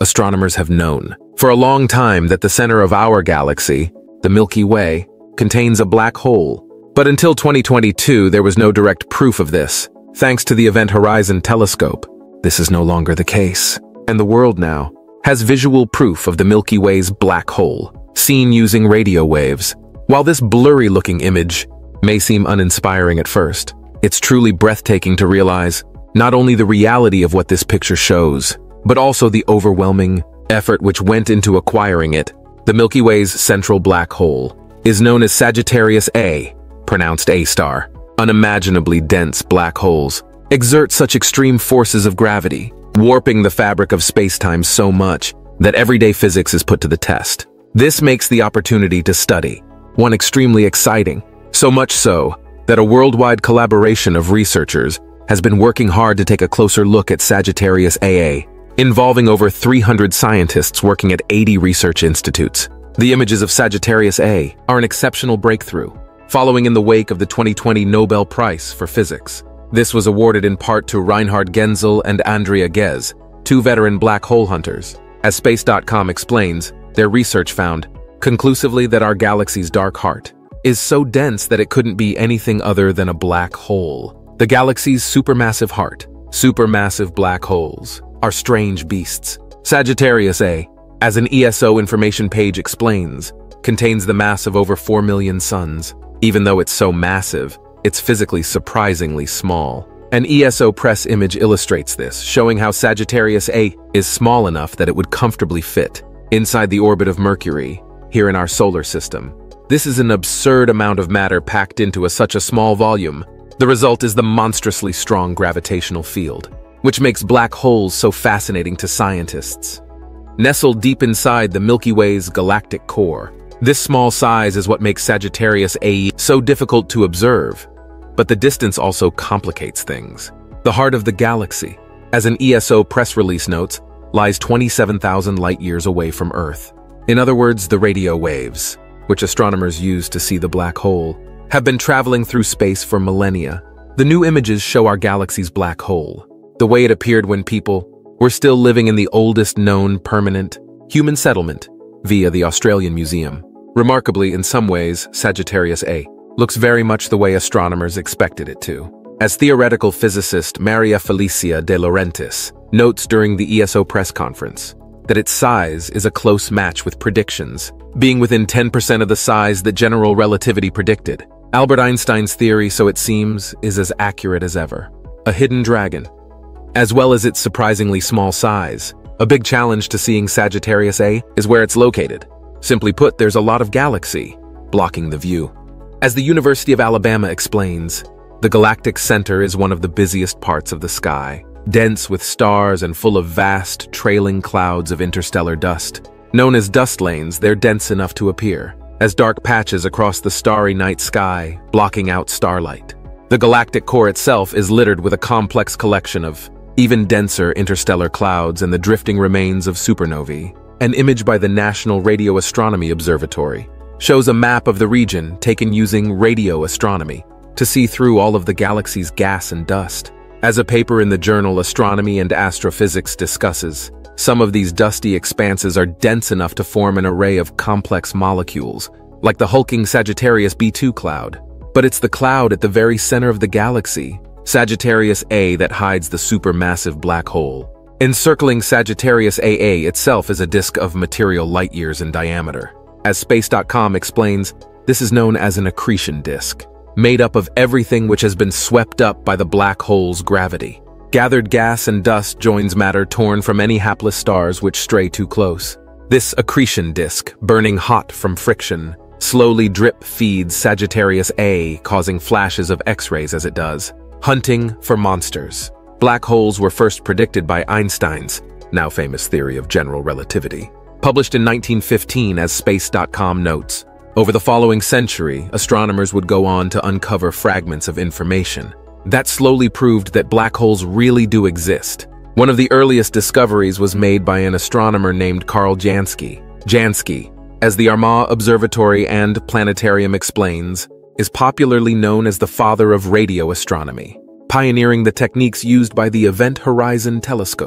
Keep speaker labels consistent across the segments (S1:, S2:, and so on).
S1: astronomers have known for a long time that the center of our galaxy, the Milky Way, contains a black hole. But until 2022, there was no direct proof of this. Thanks to the Event Horizon Telescope, this is no longer the case. And the world now has visual proof of the Milky Way's black hole, seen using radio waves. While this blurry-looking image may seem uninspiring at first, it's truly breathtaking to realize not only the reality of what this picture shows, but also the overwhelming effort which went into acquiring it. The Milky Way's central black hole is known as Sagittarius A, pronounced A-star. Unimaginably dense black holes exert such extreme forces of gravity, warping the fabric of space-time so much that everyday physics is put to the test. This makes the opportunity to study one extremely exciting, so much so that a worldwide collaboration of researchers has been working hard to take a closer look at Sagittarius AA, involving over 300 scientists working at 80 research institutes. The images of Sagittarius A are an exceptional breakthrough, following in the wake of the 2020 Nobel Prize for Physics. This was awarded in part to Reinhard Genzel and Andrea Ghez, two veteran black hole hunters. As Space.com explains, their research found conclusively that our galaxy's dark heart is so dense that it couldn't be anything other than a black hole. The galaxy's supermassive heart, supermassive black holes, are strange beasts. Sagittarius A, as an ESO information page explains, contains the mass of over 4 million suns. Even though it's so massive, it's physically surprisingly small. An ESO press image illustrates this, showing how Sagittarius A is small enough that it would comfortably fit inside the orbit of Mercury, here in our solar system. This is an absurd amount of matter packed into such a small volume. The result is the monstrously strong gravitational field, which makes black holes so fascinating to scientists. Nestled deep inside the Milky Way's galactic core, this small size is what makes Sagittarius A so difficult to observe. But the distance also complicates things. The heart of the galaxy, as an ESO press release notes, lies 27,000 light-years away from Earth. In other words, the radio waves, which astronomers use to see the black hole, have been traveling through space for millennia. The new images show our galaxy's black hole, the way it appeared when people were still living in the oldest known permanent human settlement via the Australian Museum. Remarkably, in some ways, Sagittarius A looks very much the way astronomers expected it to. As theoretical physicist Maria Felicia de Laurentiis notes during the ESO press conference, that its size is a close match with predictions, being within 10% of the size that general relativity predicted. Albert Einstein's theory, so it seems, is as accurate as ever. A hidden dragon, as well as its surprisingly small size. A big challenge to seeing Sagittarius A is where it's located. Simply put, there's a lot of galaxy blocking the view. As the University of Alabama explains, the galactic center is one of the busiest parts of the sky, dense with stars and full of vast, trailing clouds of interstellar dust. Known as dust lanes, they're dense enough to appear as dark patches across the starry night sky, blocking out starlight. The galactic core itself is littered with a complex collection of even denser interstellar clouds and the drifting remains of supernovae. An image by the National Radio Astronomy Observatory shows a map of the region taken using radio astronomy to see through all of the galaxy's gas and dust. As a paper in the journal Astronomy and Astrophysics discusses, some of these dusty expanses are dense enough to form an array of complex molecules, like the hulking Sagittarius B2 cloud. But it's the cloud at the very center of the galaxy, Sagittarius A, that hides the supermassive black hole. Encircling Sagittarius AA itself is a disk of material light-years in diameter. As Space.com explains, this is known as an accretion disk, made up of everything which has been swept up by the black hole's gravity. Gathered gas and dust joins matter torn from any hapless stars which stray too close. This accretion disk, burning hot from friction, slowly drip feeds Sagittarius A, causing flashes of X-rays as it does. Hunting for monsters. Black holes were first predicted by Einstein's now famous theory of general relativity, published in 1915 as Space.com notes. Over the following century, astronomers would go on to uncover fragments of information that slowly proved that black holes really do exist. One of the earliest discoveries was made by an astronomer named Carl Jansky. Jansky, as the Armagh Observatory and Planetarium explains, is popularly known as the father of radio astronomy, pioneering the techniques used by the Event Horizon Telescope.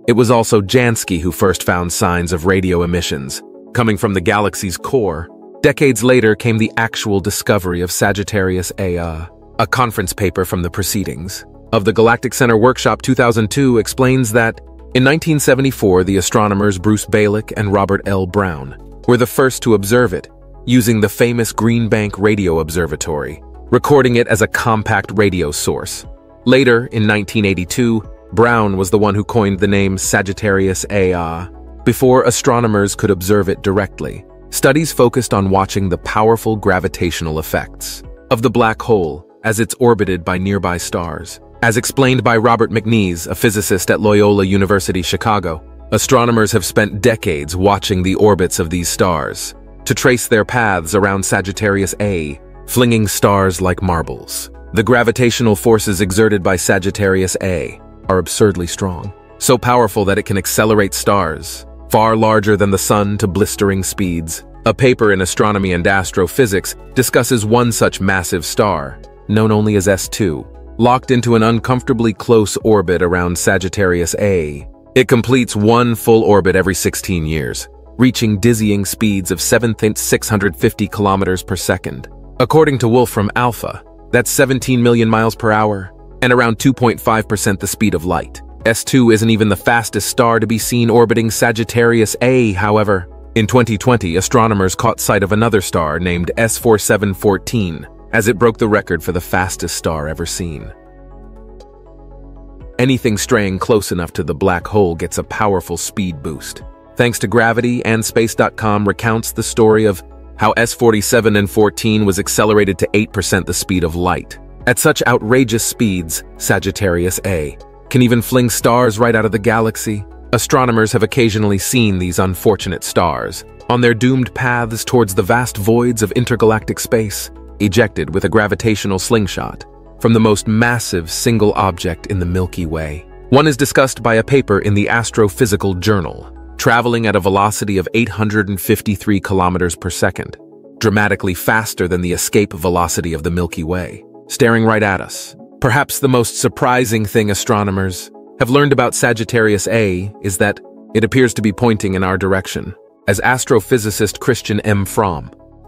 S1: It was also Jansky who first found signs of radio emissions coming from the galaxy's core. Decades later came the actual discovery of Sagittarius A. A conference paper from the proceedings of the Galactic Center Workshop 2002 explains that in 1974, the astronomers Bruce Balick and Robert L. Brown were the first to observe it, using the famous Green Bank Radio Observatory, recording it as a compact radio source. Later, in 1982, Brown was the one who coined the name Sagittarius A. Before astronomers could observe it directly, studies focused on watching the powerful gravitational effects of the black hole as it's orbited by nearby stars. As explained by Robert McNees, a physicist at Loyola University, Chicago, astronomers have spent decades watching the orbits of these stars to trace their paths around Sagittarius A, flinging stars like marbles. The gravitational forces exerted by Sagittarius A are absurdly strong, so powerful that it can accelerate stars far larger than the sun to blistering speeds. A paper in Astronomy and Astrophysics discusses one such massive star, known only as S2, locked into an uncomfortably close orbit around Sagittarius A. It completes one full orbit every 16 years, reaching dizzying speeds of 7,650 kilometers per second. According to Wolfram Alpha, that's 17 million miles per hour, and around 2.5% the speed of light. S2 isn't even the fastest star to be seen orbiting Sagittarius A, however. In 2020, astronomers caught sight of another star named S4714, as it broke the record for the fastest star ever seen. Anything straying close enough to the black hole gets a powerful speed boost. Thanks to gravity, and Space.com recounts the story of how S47 and 14 was accelerated to 8% the speed of light. At such outrageous speeds, Sagittarius A can even fling stars right out of the galaxy. Astronomers have occasionally seen these unfortunate stars on their doomed paths towards the vast voids of intergalactic space, ejected with a gravitational slingshot from the most massive single object in the Milky Way. One is discussed by a paper in the Astrophysical Journal, traveling at a velocity of 853 kilometers per second, dramatically faster than the escape velocity of the Milky Way, staring right at us. Perhaps the most surprising thing astronomers have learned about Sagittarius A is that it appears to be pointing in our direction, as astrophysicist Christian M. Fromm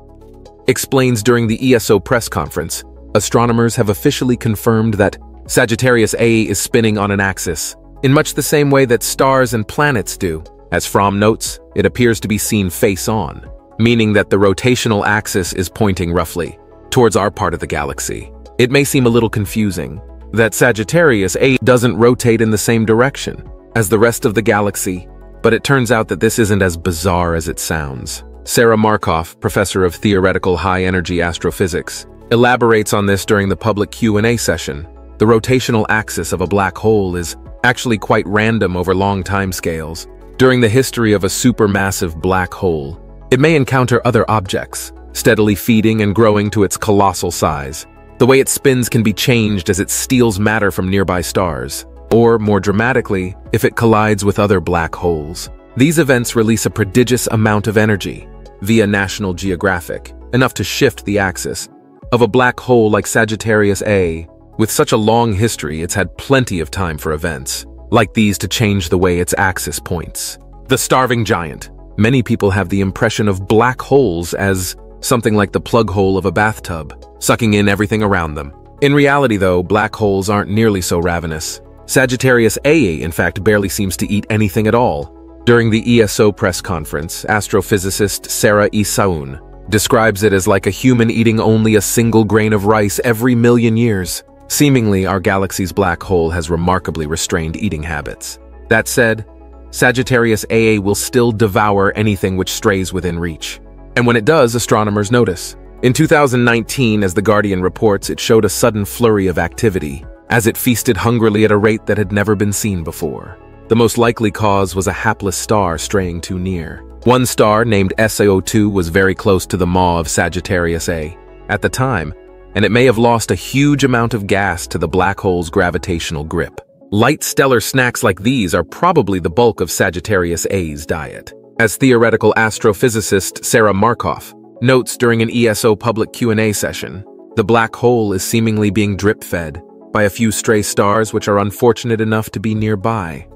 S1: explains during the ESO press conference. Astronomers have officially confirmed that Sagittarius A is spinning on an axis, in much the same way that stars and planets do. As Fromm notes, it appears to be seen face-on, meaning that the rotational axis is pointing roughly towards our part of the galaxy. It may seem a little confusing that Sagittarius A doesn't rotate in the same direction as the rest of the galaxy, but it turns out that this isn't as bizarre as it sounds. Sarah Markoff, professor of theoretical high-energy astrophysics, elaborates on this during the public Q&A session. The rotational axis of a black hole is actually quite random over long timescales. During the history of a supermassive black hole, it may encounter other objects, steadily feeding and growing to its colossal size. The way it spins can be changed as it steals matter from nearby stars, or, more dramatically, if it collides with other black holes. These events release a prodigious amount of energy, via National Geographic, enough to shift the axis of a black hole like Sagittarius A. With such a long history, it's had plenty of time for events like these to change the way its axis points. The starving giant. Many people have the impression of black holes as something like the plug hole of a bathtub, sucking in everything around them. In reality, though, black holes aren't nearly so ravenous. Sagittarius A, in fact, barely seems to eat anything at all. During the ESO press conference, astrophysicist Sarah Isaun describes it as like a human eating only a single grain of rice every million years. Seemingly, our galaxy's black hole has remarkably restrained eating habits. That said, Sagittarius A will still devour anything which strays within reach. And when it does, astronomers notice. In 2019, as The Guardian reports, it showed a sudden flurry of activity, as it feasted hungrily at a rate that had never been seen before. The most likely cause was a hapless star straying too near. One star, named SAO2, was very close to the maw of Sagittarius A at the time, and it may have lost a huge amount of gas to the black hole's gravitational grip. Light stellar snacks like these are probably the bulk of Sagittarius A's diet. As theoretical astrophysicist Sarah Markoff notes during an ESO public Q&A session, the black hole is seemingly being drip-fed by a few stray stars which are unfortunate enough to be nearby.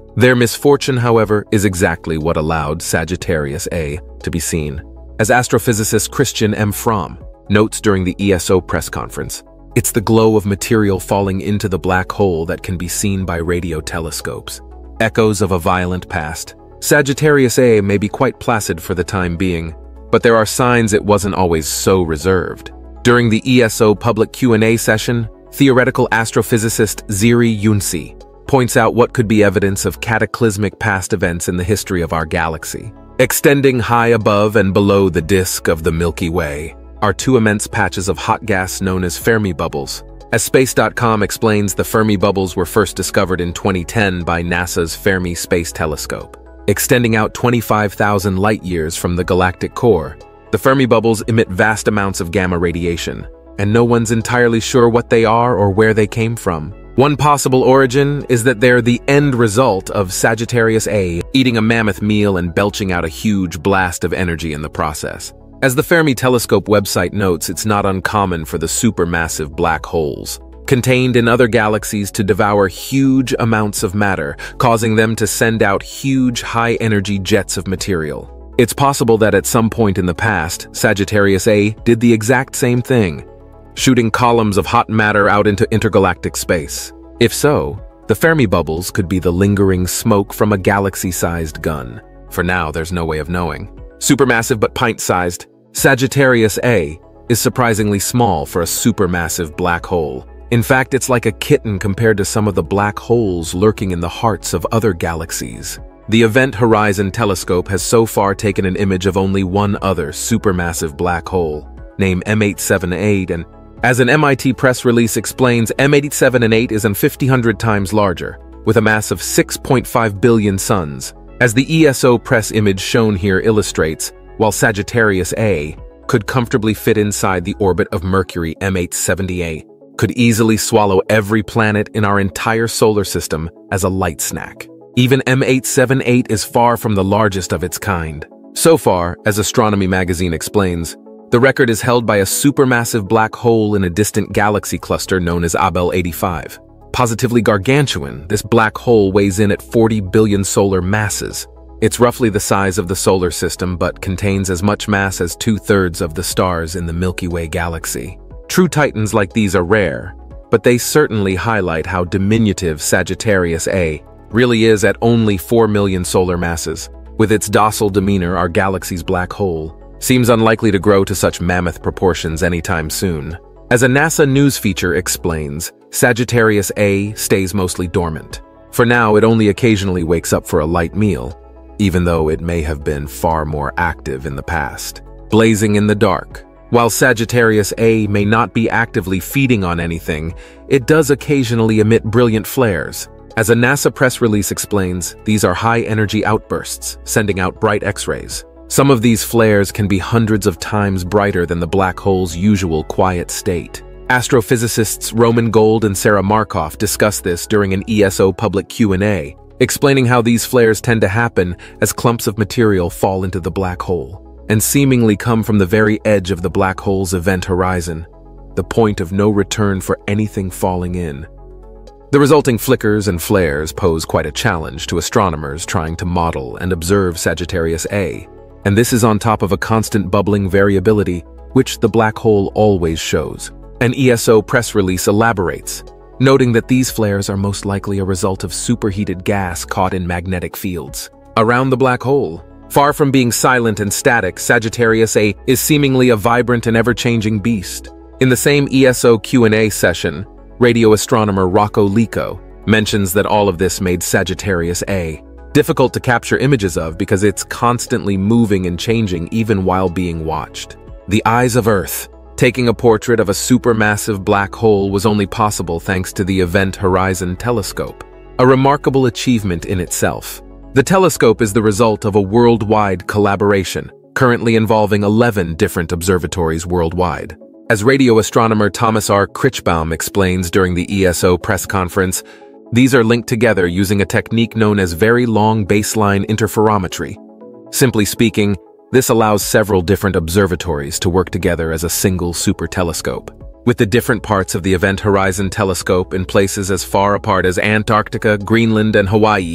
S1: Their misfortune, however, is exactly what allowed Sagittarius A to be seen. As astrophysicist Christian M. Fromm notes during the ESO press conference, it's the glow of material falling into the black hole that can be seen by radio telescopes. Echoes of a violent past. Sagittarius A may be quite placid for the time being, but there are signs it wasn't always so reserved. During the ESO public Q&A session, theoretical astrophysicist Ziri Yunsi points out what could be evidence of cataclysmic past events in the history of our galaxy. Extending high above and below the disk of the Milky Way are two immense patches of hot gas known as Fermi bubbles. As Space.com explains, the Fermi bubbles were first discovered in 2010 by NASA's Fermi Space Telescope. Extending out 25,000 light-years from the galactic core, the Fermi bubbles emit vast amounts of gamma radiation, and no one's entirely sure what they are or where they came from. One possible origin is that they're the end result of Sagittarius A eating a mammoth meal and belching out a huge blast of energy in the process. As the Fermi Telescope website notes, it's not uncommon for the supermassive black holes contained in other galaxies to devour huge amounts of matter, causing them to send out huge high-energy jets of material. It's possible that at some point in the past, Sagittarius A did the exact same thing, shooting columns of hot matter out into intergalactic space. If so, the Fermi bubbles could be the lingering smoke from a galaxy-sized gun. For now, there's no way of knowing. Supermassive but pint-sized, Sagittarius A is surprisingly small for a supermassive black hole. In fact, it's like a kitten compared to some of the black holes lurking in the hearts of other galaxies. The Event Horizon Telescope has so far taken an image of only one other supermassive black hole, named M878, and as an MIT press release explains, M878 is 500 times larger, with a mass of 6.5 billion suns. As the ESO press image shown here illustrates, while Sagittarius A could comfortably fit inside the orbit of Mercury, M878 could easily swallow every planet in our entire solar system as a light snack. Even M878 is far from the largest of its kind. So far, as Astronomy magazine explains, the record is held by a supermassive black hole in a distant galaxy cluster known as Abell 85. Positively gargantuan, this black hole weighs in at 40 billion solar masses. It's roughly the size of the solar system, but contains as much mass as 2/3 of the stars in the Milky Way galaxy. True titans like these are rare, but they certainly highlight how diminutive Sagittarius A really is at only 4 million solar masses. With its docile demeanor, our galaxy's black hole seems unlikely to grow to such mammoth proportions anytime soon. As a NASA news feature explains, Sagittarius A stays mostly dormant. For now, it only occasionally wakes up for a light meal, even though it may have been far more active in the past. Blazing in the dark. While Sagittarius A may not be actively feeding on anything, it does occasionally emit brilliant flares. As a NASA press release explains, these are high-energy outbursts, sending out bright X-rays. Some of these flares can be hundreds of times brighter than the black hole's usual quiet state. Astrophysicists Roman Gold and Sarah Markov discuss this during an ESO public Q&A, explaining how these flares tend to happen as clumps of material fall into the black hole and seemingly come from the very edge of the black hole's event horizon, the point of no return for anything falling in. The resulting flickers and flares pose quite a challenge to astronomers trying to model and observe Sagittarius A, and this is on top of a constant bubbling variability, which the black hole always shows. An ESO press release elaborates, noting that these flares are most likely a result of superheated gas caught in magnetic fields around the black hole. Far from being silent and static, Sagittarius A is seemingly a vibrant and ever-changing beast. In the same ESO Q&A session, radio astronomer Rocco Lico mentions that all of this made Sagittarius A difficult to capture images of because it's constantly moving and changing even while being watched. The eyes of Earth. Taking a portrait of a supermassive black hole was only possible thanks to the Event Horizon Telescope, a remarkable achievement in itself. The telescope is the result of a worldwide collaboration, currently involving 11 different observatories worldwide. As radio astronomer Thomas R. Krichbaum explains during the ESO press conference, these are linked together using a technique known as very long baseline interferometry. Simply speaking, this allows several different observatories to work together as a single super telescope. With the different parts of the Event Horizon Telescope in places as far apart as Antarctica, Greenland, and Hawaii,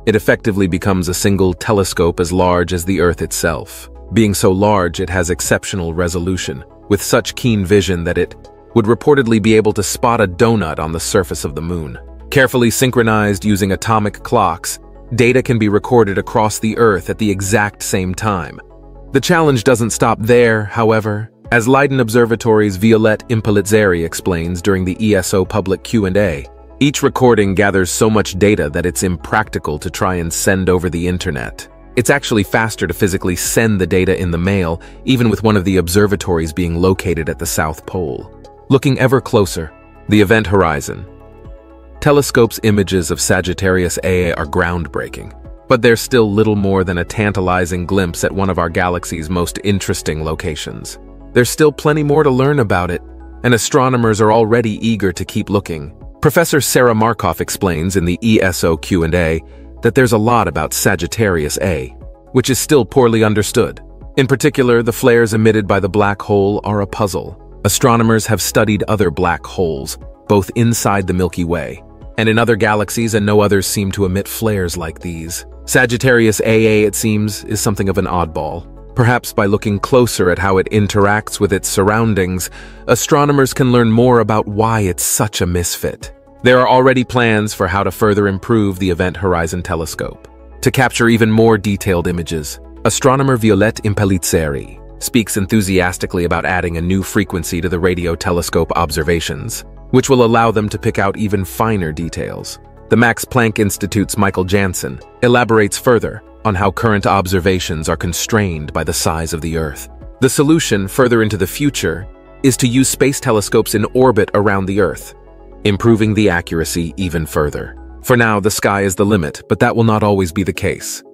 S1: It effectively becomes a single telescope as large as the Earth itself. Being so large, it has exceptional resolution, with such keen vision that it would reportedly be able to spot a donut on the surface of the moon. Carefully synchronized using atomic clocks, data can be recorded across the Earth at the exact same time. The challenge doesn't stop there, however, as Leiden Observatory's Violette Impelizzeri explains during the ESO public Q&A. Each recording gathers so much data that it's impractical to try and send over the internet. It's actually faster to physically send the data in the mail, even with one of the observatories being located at the South Pole. Looking ever closer, the event horizon. Telescope's images of Sagittarius A are groundbreaking, but they're still little more than a tantalizing glimpse at one of our galaxy's most interesting locations. There's still plenty more to learn about it, and astronomers are already eager to keep looking. Professor Sarah Markoff explains in the ESO Q&A that there's a lot about Sagittarius A, which is still poorly understood. In particular, the flares emitted by the black hole are a puzzle. Astronomers have studied other black holes, both inside the Milky Way and in other galaxies, and no others seem to emit flares like these. Sagittarius AA, it seems, is something of an oddball. Perhaps by looking closer at how it interacts with its surroundings, astronomers can learn more about why it's such a misfit. There are already plans for how to further improve the Event Horizon Telescope. To capture even more detailed images, astronomer Violette Impelizzeri speaks enthusiastically about adding a new frequency to the radio telescope observations, which will allow them to pick out even finer details. The Max Planck Institute's Michael Janssen elaborates further on how current observations are constrained by the size of the Earth. The solution, further into the future, is to use space telescopes in orbit around the Earth, improving the accuracy even further. For now, the sky is the limit, but that will not always be the case.